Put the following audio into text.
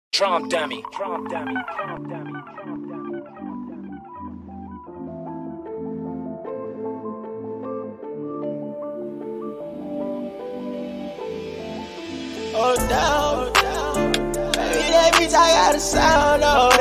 Drum dummy. Oh down, baby, that bitch I got a sound on.